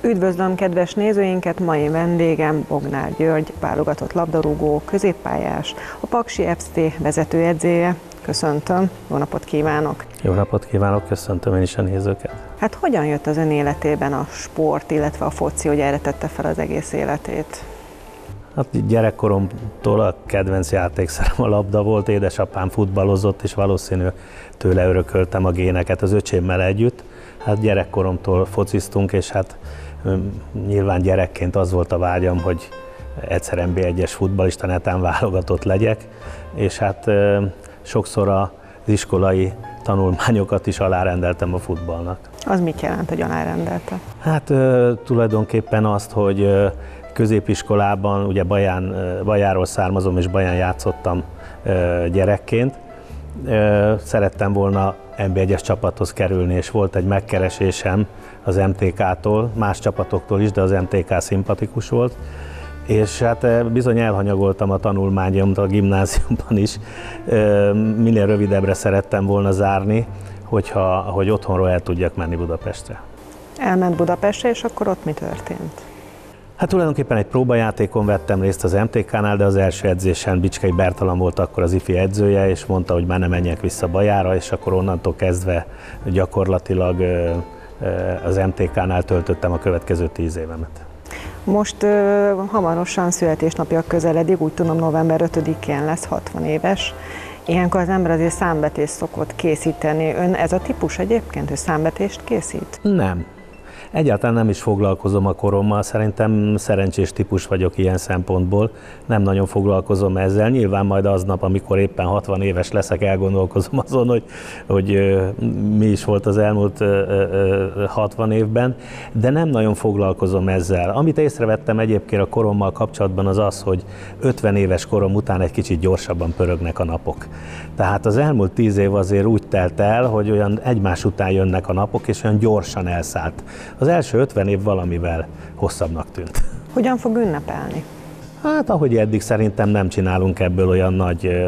Üdvözlöm kedves nézőinket, mai vendégem Bognár György, válogatott labdarúgó, középpályás, a Paksi FC vezetőedzője. Köszöntöm, jó napot kívánok! Jó napot kívánok, köszöntöm én is a nézőket! Hát hogyan jött az ön életében a sport, illetve a foci, hogy erre tette fel az egész életét? Hát gyerekkoromtól a kedvenc játékszerem a labda volt, édesapám futballozott, és valószínű tőle örököltem a géneket az öcsémmel együtt. Hát gyerekkoromtól fociztunk, és hát nyilván gyerekként az volt a vágyam, hogy egyszer NB1-es futballista, netán válogatott legyek, és hát sokszor az iskolai tanulmányokat is alárendeltem a futballnak. Az mit jelent, hogy alárendelte? Hát tulajdonképpen azt, hogy középiskolában, ugye Bajáról származom, és Baján játszottam gyerekként. Szerettem volna NB1-es csapathoz kerülni, és volt egy megkeresésem az MTK-tól, más csapatoktól is, de az MTK szimpatikus volt. És hát bizony elhanyagoltam a tanulmányomat a gimnáziumban is. Minél rövidebbre szerettem volna zárni, hogy otthonról el tudjak menni Budapestre. Elment Budapestre, és akkor ott mi történt? Hát tulajdonképpen egy próbajátékon vettem részt az MTK-nál, de az első edzésen Bicskei Bertalan volt akkor az ifi edzője, és mondta, hogy már ne menjek vissza Bajára, és akkor onnantól kezdve gyakorlatilag az MTK-nál töltöttem a következő 10 évemet. Most hamarosan születésnapja közeledik, úgy tudom november 5-én lesz 60 éves. Ilyenkor az ember azért számvetést szokott készíteni. Ön ez a típus egyébként, hogy számvetést készít? Nem. Egyáltalán nem is foglalkozom a korommal, szerintem szerencsés típus vagyok ilyen szempontból, nem nagyon foglalkozom ezzel. Nyilván majd aznap, amikor éppen 60 éves leszek, elgondolkozom azon, hogy mi is volt az elmúlt 60 évben, de nem nagyon foglalkozom ezzel. Amit észrevettem egyébként a korommal kapcsolatban az az, hogy 50 éves korom után egy kicsit gyorsabban pörögnek a napok. Tehát az elmúlt 10 év azért úgy telt el, hogy olyan egymás után jönnek a napok, és olyan gyorsan elszállt. Az első 50 év valamivel hosszabbnak tűnt. Hogyan fog ünnepelni? Hát ahogy eddig szerintem nem csinálunk ebből olyan nagy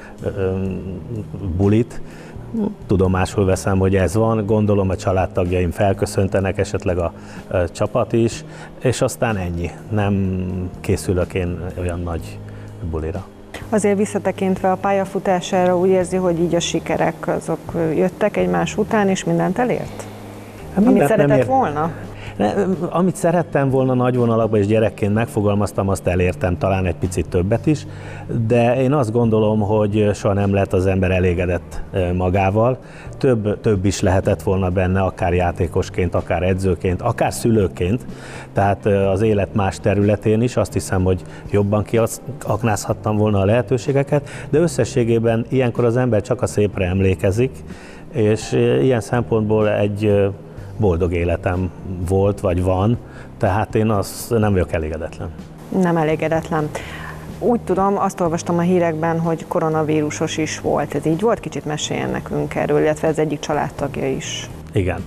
bulit. Tudomásul veszem, hogy ez van, gondolom a családtagjaim felköszöntenek, esetleg a csapat is, és aztán ennyi. Nem készülök én olyan nagy bulira. Azért visszatekintve a pályafutására úgy érzi, hogy így a sikerek azok jöttek egymás után, és mindent elért? Amit szeretett volna? Amit szerettem volna nagy vonalakban, és gyerekként megfogalmaztam, azt elértem, talán egy picit többet is, de én azt gondolom, hogy soha nem lett az ember elégedett magával. Több is lehetett volna benne, akár játékosként, akár edzőként, akár szülőként, tehát az élet más területén is. Azt hiszem, hogy jobban kiaknázhattam volna a lehetőségeket, de összességében ilyenkor az ember csak a szépre emlékezik, és ilyen szempontból egy boldog életem volt, vagy van, tehát én nem vagyok elégedetlen. Nem elégedetlen. Úgy tudom, azt olvastam a hírekben, hogy koronavírusos is volt. Ez így volt? Kicsit meséljen nekünk erről, illetve ez egyik családtagja is. Igen.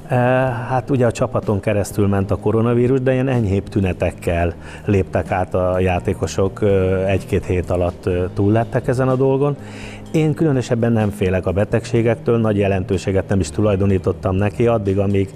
Hát ugye a csapaton keresztül ment a koronavírus, de ilyen enyhébb tünetekkel léptek át a játékosok, 1-2 hét alatt túl lettek ezen a dolgon. Én különösebben nem félek a betegségektől, nagy jelentőséget nem is tulajdonítottam neki, addig, amíg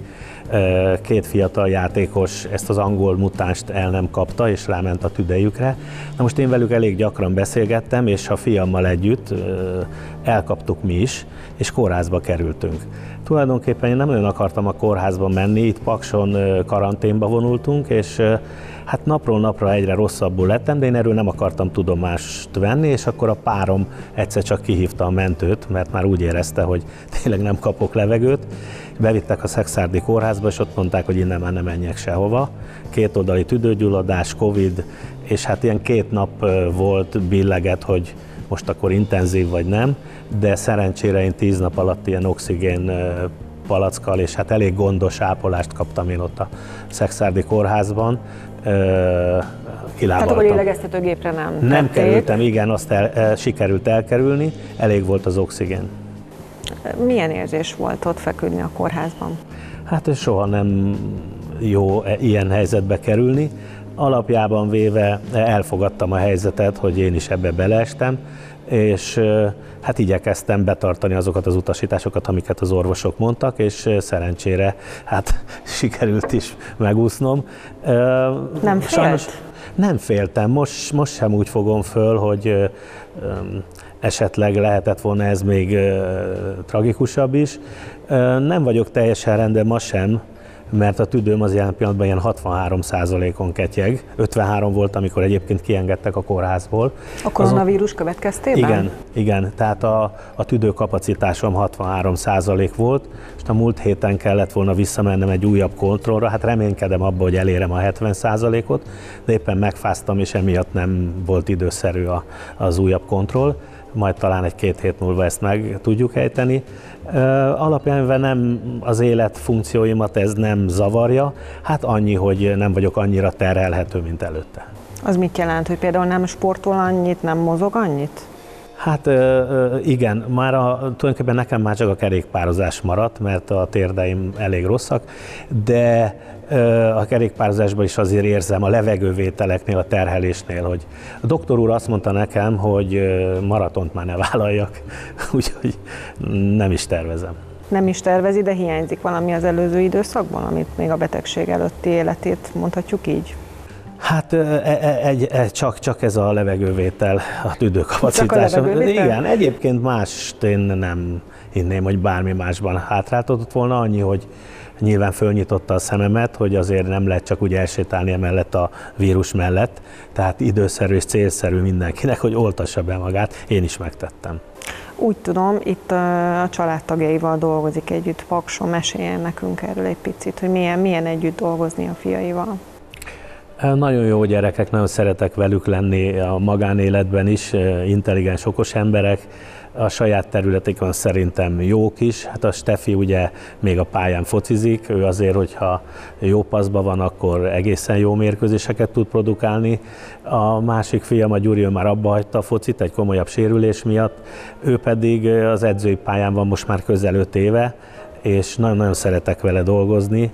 2 fiatal játékos ezt az angol mutánst el nem kapta, és ráment a tüdejükre. Na most én velük elég gyakran beszélgettem, és a fiammal együtt elkaptuk mi is, és kórházba kerültünk. Tulajdonképpen én nem nagyon akartam a kórházba menni, itt Pakson karanténba vonultunk, és hát napról napra egyre rosszabbul lettem, de én erről nem akartam tudomást venni, és akkor a párom egyszer csak kihívta a mentőt, mert már úgy érezte, hogy tényleg nem kapok levegőt. Bevittek a szekszárdi kórházba, és ott mondták, hogy innen már nem menjek sehova. 2 oldali tüdőgyulladás, Covid, és hát ilyen 2 nap volt billeget, hogy most akkor intenzív vagy nem, de szerencsére én 10 nap alatt ilyen oxigén palackkal, és hát elég gondos ápolást kaptam én ott a szekszárdi kórházban. Tehát akkor lélegeztetőgépre nem kerültem, igen, azt sikerült elkerülni, elég volt az oxigén. Milyen érzés volt ott feküdni a kórházban? Hát soha nem jó ilyen helyzetbe kerülni. alapjában véve elfogadtam a helyzetet, hogy én is ebbe beleestem, és hát igyekeztem betartani azokat az utasításokat, amiket az orvosok mondtak, és szerencsére hát sikerült is megúsznom. Nem félt? Sajnos nem féltem, most sem úgy fogom föl, hogy esetleg lehetett volna ez még tragikusabb is. Nem vagyok teljesen rendben ma sem, mert a tüdőm az jelen pillanatban ilyen 63%-on ketyeg. 53 volt, amikor egyébként kiengedtek a kórházból. A koronavírus következtében? Igen, tehát a tüdőkapacitásom 63% volt, és a múlt héten kellett volna visszamennem egy újabb kontrollra, hát reménykedem abba, hogy elérem a 70%-ot, de éppen megfáztam, és emiatt nem volt időszerű az újabb kontroll. Majd talán egy-két hét múlva ezt meg tudjuk ejteni. Alapjában nem az életfunkcióimat ez nem zavarja, hát annyi, hogy nem vagyok annyira terhelhető, mint előtte. Az mit jelent, hogy például nem sportol annyit, nem mozog annyit? Hát igen, tulajdonképpen nekem már csak a kerékpározás maradt, mert a térdeim elég rosszak, de a kerékpározásban is azért érzem a levegővételeknél, a terhelésnél, hogy a doktor úr azt mondta nekem, hogy maratont már ne vállaljak, úgyhogy nem is tervezem. Nem is tervezi, de hiányzik valami az előző időszakban, amit még a betegség előtti életét mondhatjuk így? Hát csak ez a levegővétel, a tüdőkapacitásom. Igen, egyébként mást én nem hinném, hogy bármi másban hátráltatott volna, annyi, hogy nyilván fölnyitotta a szememet, hogy azért nem lehet csak úgy elsétálni emellett a vírus mellett, tehát időszerű és célszerű mindenkinek, hogy oltassa be magát, én is megtettem. Úgy tudom, itt a családtagjaival dolgozik együtt Pakson, meséljen nekünk erről egy picit, hogy milyen együtt dolgozni a fiaival. Nagyon jó gyerekek, nagyon szeretek velük lenni a magánéletben is, intelligens, okos emberek, a saját területükön szerintem jók is. Hát a Stefi ugye még a pályán focizik, ő azért, hogyha jó paszban van, akkor egészen jó mérkőzéseket tud produkálni. A másik fiam, a Gyuri, már abba hagyta a focit egy komolyabb sérülés miatt, ő pedig az edzői pályán van most már közel 5 éve, és nagyon-nagyon szeretek vele dolgozni.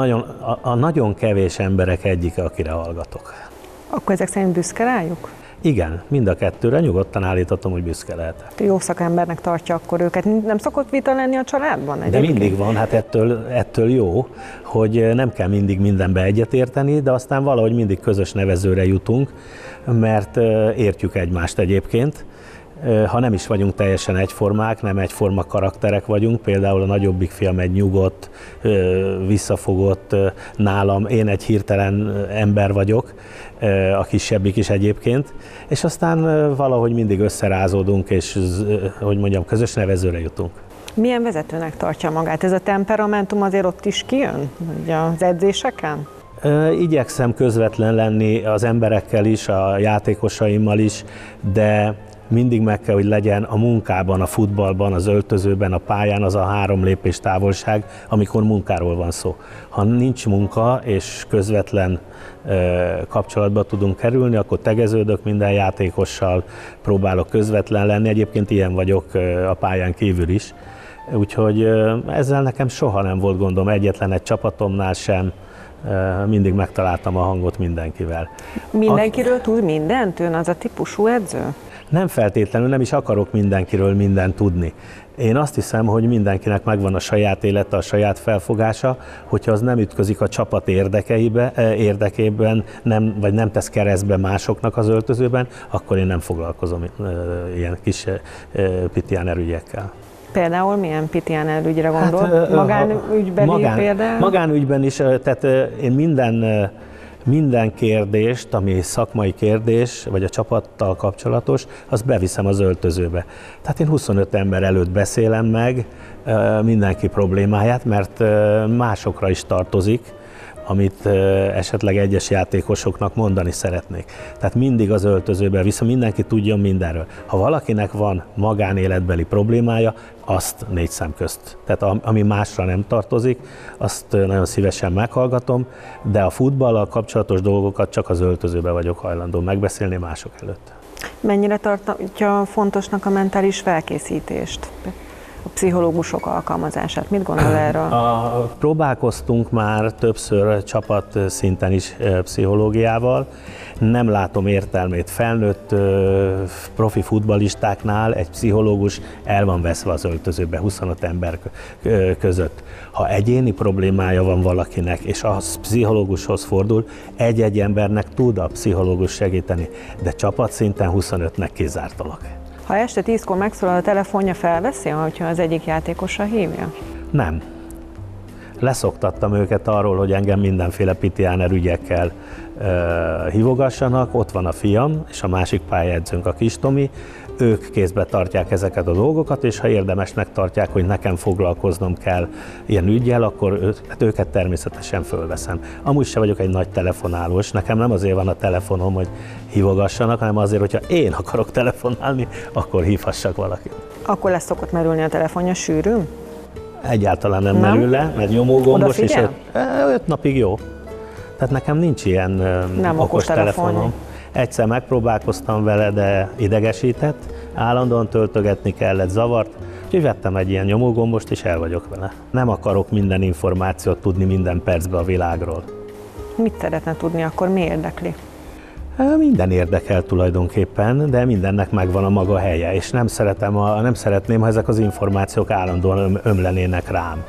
Nagyon kevés emberek egyike, akire hallgatok. Akkor ezek szerint büszke rájuk? Igen, mind a kettőre nyugodtan állíthatom, hogy büszke lehetek. Jó szakembernek tartja akkor őket. Nem szokott vita lenni a családban egyébként? De mindig van, hát ettől jó, hogy nem kell mindig mindenbe egyetérteni, de aztán valahogy mindig közös nevezőre jutunk, mert értjük egymást egyébként. Ha nem is vagyunk teljesen egyformák, nem egyforma karakterek vagyunk, például a nagyobbik fiam egy nyugodt, visszafogott nálam, én egy hirtelen ember vagyok, a kisebbik is egyébként, és aztán valahogy mindig összerázódunk, és hogy mondjam, közös nevezőre jutunk. Milyen vezetőnek tartja magát? Ez a temperamentum azért ott is kijön, az edzéseken? Igyekszem közvetlen lenni az emberekkel is, a játékosaimmal is, de mindig meg kell, hogy legyen a munkában, a futballban, az öltözőben, a pályán az a 3 lépés távolság, amikor munkáról van szó. Ha nincs munka és közvetlen kapcsolatba tudunk kerülni, akkor tegeződök minden játékossal, próbálok közvetlen lenni, egyébként ilyen vagyok a pályán kívül is. Úgyhogy ezzel nekem soha nem volt gondom, egyetlen egy csapatomnál sem, mindig megtaláltam a hangot mindenkivel. Mindenkiről tud mindent? Ön az a típusú edző? Nem feltétlenül, nem is akarok mindenkiről mindent tudni. Én azt hiszem, hogy mindenkinek megvan a saját élete, a saját felfogása, hogyha az nem ütközik a csapat érdekében, vagy nem tesz keresztbe másoknak az öltözőben, akkor én nem foglalkozom ilyen kis pitiáner ügyekkel. Például milyen pitiáner ügyre gondol? Hát, magánügybeli például? Magánügyben is, tehát én minden kérdést, ami szakmai kérdés, vagy a csapattal kapcsolatos, azt beviszem az öltözőbe. Tehát én 25 ember előtt beszélem meg mindenki problémáját, mert másokra is tartozik, amit esetleg egyes játékosoknak mondani szeretnék. Tehát mindig az öltözőbe viszem, mindenki tudjon mindenről. Ha valakinek van magánéletbeli problémája, azt 4 szem közt. Tehát ami másra nem tartozik, azt nagyon szívesen meghallgatom, de a futballal kapcsolatos dolgokat csak az öltözőbe vagyok hajlandó megbeszélni mások előtt. Mennyire tartja fontosnak a mentális felkészítést? a pszichológusok alkalmazását. Mit gondol erről? Próbálkoztunk már többször csapat szinten is pszichológiával. Nem látom értelmét. Felnőtt profi futballistáknál egy pszichológus el van veszve az öltözőbe 25 ember között. Ha egyéni problémája van valakinek, és a pszichológushoz fordul, egy-egy embernek tud a pszichológus segíteni, de csapatszinten 25-nek kizárt dolog. Ha este 10-kor megszólal a telefonja, felveszi, hogyha az egyik játékosa hívja? Nem. Leszoktattam őket arról, hogy engem mindenféle pitiáner ügyekkel hívogassanak. Ott van a fiam, és a másik pályázónk a kis Tomi. Ők kézbe tartják ezeket a dolgokat, és ha érdemesnek tartják, hogy nekem foglalkoznom kell ilyen üggyel, akkor őket természetesen fölveszem. Amúgy se vagyok egy nagy telefonálós, nekem nem azért van a telefonom, hogy hívogassanak, hanem azért, hogyha én akarok telefonálni, akkor hívhassak valakit. Akkor lesz szokott merülni a telefonja sűrűn? Egyáltalán nem merül le, mert nyomógombos, és 5 napig jó. Tehát nekem nincs ilyen okos telefonom. Egyszer megpróbálkoztam vele, de idegesített, állandóan töltögetni kellett, zavart, úgyhogy vettem egy ilyen nyomógombost, és el vagyok vele. Nem akarok minden információt tudni minden percben a világról. Mit szeretne tudni, akkor mi érdekli? Minden érdekel tulajdonképpen, de mindennek megvan a maga helye, és nem szeretném, ha ezek az információk állandóan ömlenének rám.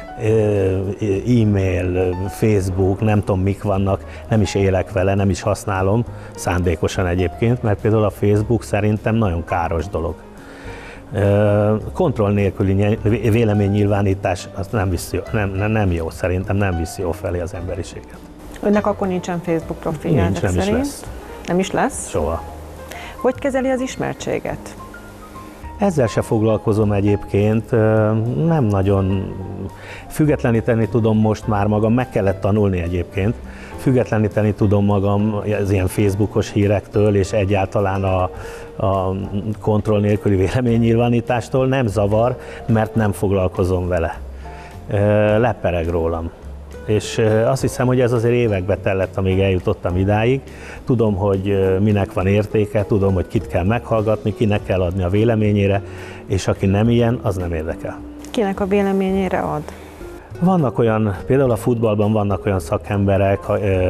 E-mail, Facebook, nem tudom mik vannak, nem is élek vele, nem is használom, szándékosan egyébként, mert például a Facebook szerintem nagyon káros dolog. Kontroll nélküli véleménynyilvánítás az nem jó, szerintem nem viszi jó felé az emberiséget. Önnek akkor nincsen Facebook profilja? Nincs, nem is lesz. Nem is lesz? Soha. Hogy kezeli az ismertséget? Ezzel se foglalkozom egyébként, nem nagyon függetleníteni tudom most már magam, meg kellett tanulni egyébként, függetleníteni tudom magam az ilyen Facebookos hírektől, és egyáltalán a kontroll nélküli véleménynyilvánítástól. Nem zavar, mert nem foglalkozom vele. Lepereg rólam. És azt hiszem, hogy ez azért évekbe tellett, amíg eljutottam idáig. Tudom, hogy minek van értéke, tudom, hogy kit kell meghallgatni, kinek kell adni a véleményére, és aki nem ilyen, az nem érdekel. Kinek a véleményére ad? Vannak olyan, például a futballban vannak olyan szakemberek,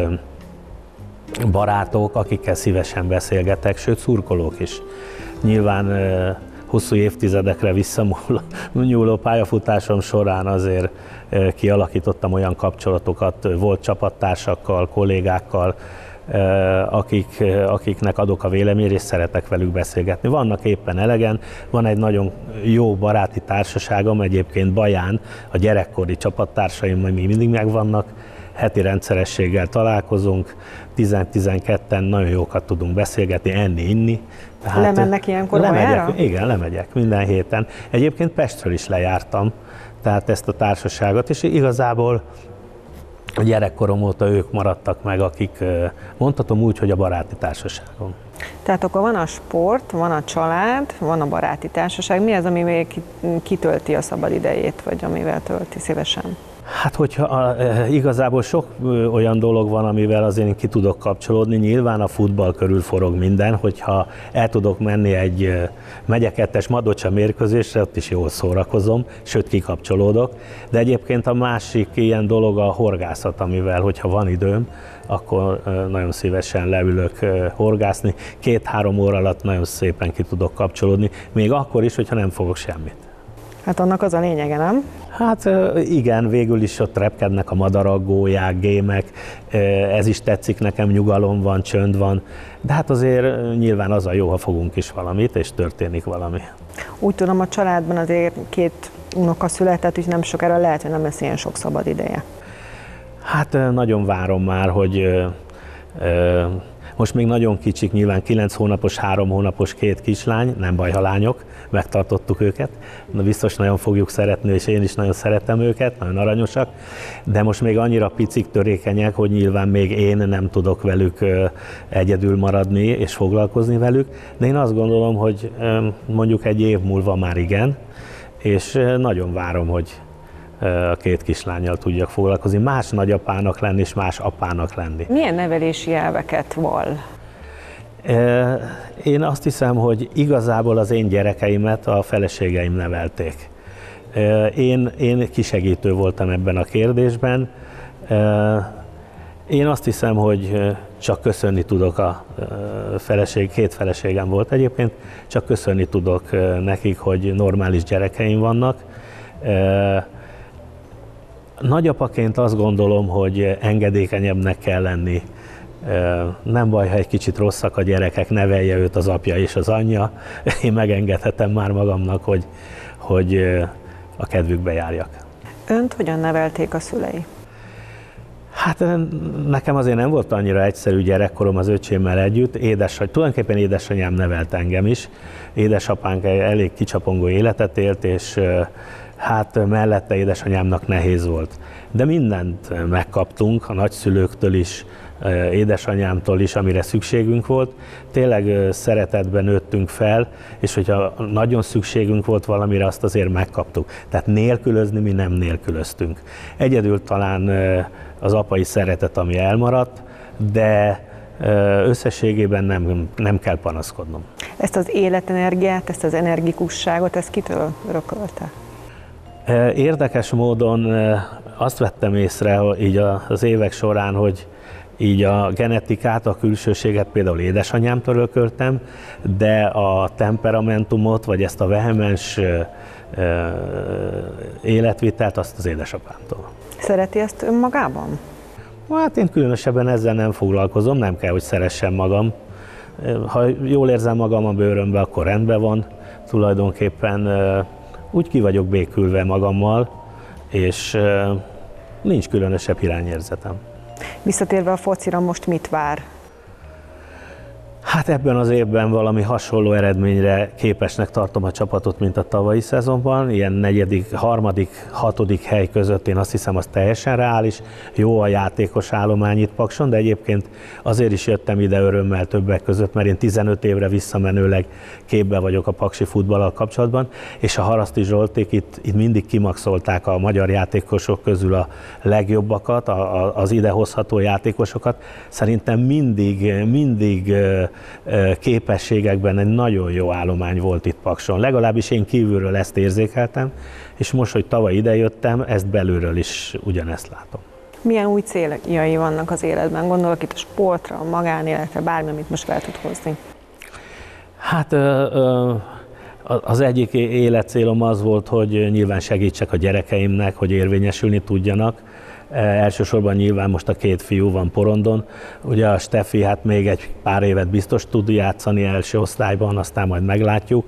barátok, akikkel szívesen beszélgetek, sőt szurkolók is. Nyilván hosszú évtizedekre visszanyúló pályafutásom során azért kialakítottam olyan kapcsolatokat volt csapattársakkal, kollégákkal, akiknek adok a véleményre, és szeretek velük beszélgetni. Vannak éppen elegen, van egy nagyon jó baráti társaságom, egyébként Baján, a gyerekkori csapattársaim még mindig megvannak, heti rendszerességgel találkozunk, 10-12-en nagyon jókat tudunk beszélgetni, enni, inni. Tehát lemennek ilyenkor Bajára? Igen, lemegyek minden héten. Egyébként Pestről is lejártam, tehát ezt a társaságot, és igazából a gyerekkorom óta ők maradtak meg, akik mondhatom úgy, hogy a baráti társaságom. Tehát akkor van a sport, van a család, van a baráti társaság. Mi az, ami még kitölti a szabad idejét, vagy amivel tölti szívesen? Hát, hogyha igazából sok olyan dolog van, amivel azért én ki tudok kapcsolódni, nyilván a futball körül forog minden, hogyha el tudok menni egy megye 2-es Madocsa mérkőzésre, ott is jól szórakozom, sőt kikapcsolódok, de egyébként a másik ilyen dolog a horgászat, amivel, hogyha van időm, akkor nagyon szívesen leülök horgászni, 2-3 óra alatt nagyon szépen ki tudok kapcsolódni, még akkor is, hogyha nem fogok semmit. Hát annak az a lényege, nem? Hát igen, végül is ott repkednek a madarak, gólyák, gémek, ez is tetszik nekem, nyugalom van, csönd van, de hát azért nyilván az a jó, ha fogunk is valamit, és történik valami. Úgy tudom, a családban azért 2 unoka született, úgyhogy nem sokára lehet, hogy nem lesz ilyen sok szabad ideje. Hát nagyon várom már, hogy most még nagyon kicsik, nyilván 9 hónapos, 3 hónapos 2 kislány, nem baj, ha lányok, megtartottuk őket, de biztos nagyon fogjuk szeretni, és én is nagyon szeretem őket, nagyon aranyosak, de most még annyira picik, törékenyek, hogy nyilván még én nem tudok velük egyedül maradni és foglalkozni velük, de én azt gondolom, hogy mondjuk egy év múlva már igen, és nagyon várom, hogy a 2 kislánnyal tudjak foglalkozni, más nagyapának lenni és más apának lenni. Milyen nevelési elveket vall? Én azt hiszem, hogy igazából az én gyerekeimet a feleségeim nevelték. Én kisegítő voltam ebben a kérdésben. Én azt hiszem, hogy csak köszönni tudok a két feleségem volt egyébként, csak köszönni tudok nekik, hogy normális gyerekeim vannak. Nagyapaként azt gondolom, hogy engedékenyebnek kell lenni. Nem baj, ha egy kicsit rosszak a gyerekek, nevelje őt az apja és az anyja. Én megengedhetem már magamnak, hogy a kedvükbe járjak. Önt hogyan nevelték a szülei? Hát nekem azért nem volt annyira egyszerű gyerekkorom az öcsémmel együtt. Tulajdonképpen édesanyám nevelt engem is. Édesapánk elég kicsapongó életet élt, és hát mellette édesanyámnak nehéz volt. De mindent megkaptunk, a nagyszülőktől is, édesanyámtól is, amire szükségünk volt. Tényleg szeretetben nőttünk fel, és hogyha nagyon szükségünk volt valamire, azt azért megkaptuk. Tehát nélkülözni mi nem nélkülöztünk. Egyedül talán az apai szeretet, ami elmaradt, de összességében nem kell panaszkodnom. Ezt az életenergiát, ezt az energikusságot, ezt kitől örökölte? Érdekes módon azt vettem észre így az évek során, hogy így a genetikát, a külsőséget például édesanyámtól örököltem, de a temperamentumot, vagy ezt a vehemens életvitelt azt az édesapámtól. Szereti ezt önmagában? Hát én különösebben ezzel nem foglalkozom, nem kell, hogy szeressem magam. Ha jól érzem magam a bőrömbe, akkor rendben van. Tulajdonképpen úgy ki vagyok békülve magammal, és nincs különösebb irányérzetem. Visszatérve a focira, most mit vár? Hát ebben az évben valami hasonló eredményre képesnek tartom a csapatot, mint a tavalyi szezonban. Ilyen negyedik, harmadik, hatodik hely között én azt hiszem, az teljesen reális. Jó a játékos állomány itt Pakson, de egyébként azért is jöttem ide örömmel többek között, mert én 15 évre visszamenőleg képbe vagyok a paksi futballal kapcsolatban, és a Haraszti Zsolték itt mindig kimaxolták a magyar játékosok közül a legjobbakat, az idehozható játékosokat. Szerintem mindig képességekben egy nagyon jó állomány volt itt Pakson. Legalábbis én kívülről ezt érzékeltem, és most, hogy tavaly idejöttem, ezt belülről is ugyanezt látom. Milyen új céljai vannak az életben? Gondolok itt a sportra, a magánéletre, bármi, amit most fel tud hozni. Hát az egyik életcélom az volt, hogy nyilván segítsek a gyerekeimnek, hogy érvényesülni tudjanak. Elsősorban nyilván most a két fiú van porondon. Ugye a Steffi hát még egy pár évet biztos tud játszani első osztályban, aztán majd meglátjuk.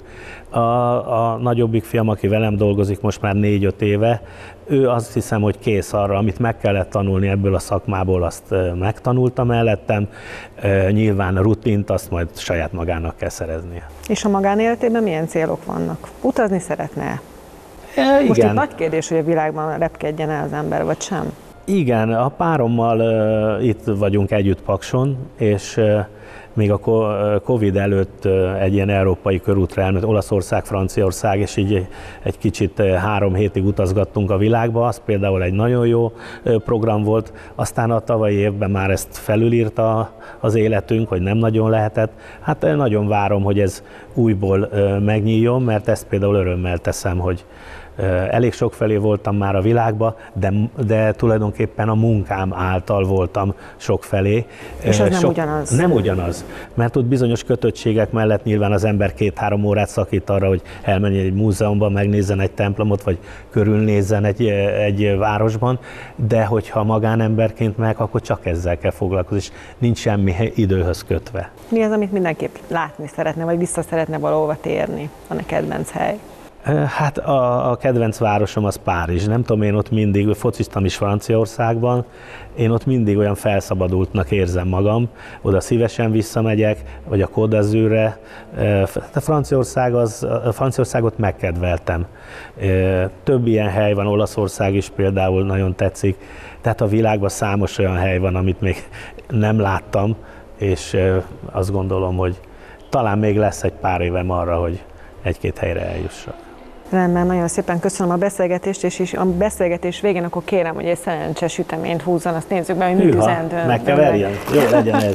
A nagyobbik fiam, aki velem dolgozik most már 4-5 éve, ő azt hiszem, hogy kész arra, amit meg kellett tanulni ebből a szakmából, azt megtanulta mellettem. Nyilván a rutint azt majd saját magának kell szereznie. És a magánéletében milyen célok vannak? Utazni szeretne? Most Igen. itt nagy kérdés, hogy a világban repkedjen el az ember, vagy sem? Igen, a párommal itt vagyunk együtt Pakson, és még a Covid előtt egy ilyen európai körútra elment, Olaszország, Franciaország, és így egy kicsit 3 hétig utazgattunk a világba, az például egy nagyon jó program volt. Aztán a tavalyi évben már ezt felülírta az életünk, hogy nem nagyon lehetett. Hát nagyon várom, hogy ez újból megnyíljon, mert ezt például örömmel teszem, hogy elég sokfelé voltam már a világba, de tulajdonképpen a munkám által voltam sokfelé. És az nem ugyanaz? Nem ugyanaz, mert ott bizonyos kötöttségek mellett nyilván az ember 2-3 órát szakít arra, hogy elmenjen egy múzeumban, megnézzen egy templomot, vagy körülnézzen egy városban, de hogyha magánemberként meg, akkor csak ezzel kell foglalkozni, és nincs semmi időhöz kötve. Mi az, amit mindenképp látni szeretne, vagy vissza szeretne valahova térni? Van-e kedvenc hely? Hát a kedvenc városom az Párizs. Nem tudom, én ott mindig, fociztam is Franciaországban, én ott mindig olyan felszabadultnak érzem magam, oda szívesen visszamegyek, vagy a Côte d'Azurre. A Franciaországot megkedveltem. Több ilyen hely van, Olaszország is például nagyon tetszik, tehát a világban számos olyan hely van, amit még nem láttam, és azt gondolom, hogy talán még lesz egy pár évem arra, hogy 1-2 helyre eljussak. Rendben, nagyon szépen köszönöm a beszélgetést, és a beszélgetés végén akkor kérem, hogy egy szerencsés süteményt húzzon, azt nézzük be, hogy mit üzent ön. Megkeverjen? Jó, legyen ez.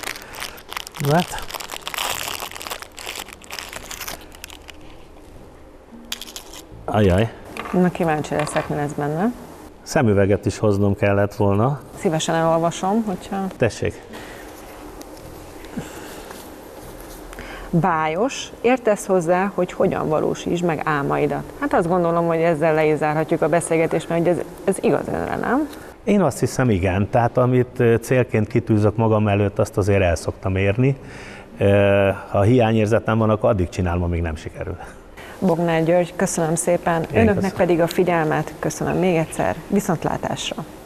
Hát. Ajaj. Na, kíváncsi leszek, mi lesz benne. Szemüveget is hoznom kellett volna. Szívesen elolvasom, hogyha... Tessék. Bájos, értesz hozzá, hogy hogyan valósítsd meg álmaidat? Hát azt gondolom, hogy ezzel le is zárhatjuk a beszélgetést, mert ez igaz önre, nem? Én azt hiszem, igen. Tehát amit célként kitűzök magam előtt, azt azért el szoktam érni. Ha hiányérzetem van, akkor addig csinálom, amíg nem sikerül. Bognár György, köszönöm szépen. Önöknek pedig a figyelmet, köszönöm még egyszer, viszontlátásra!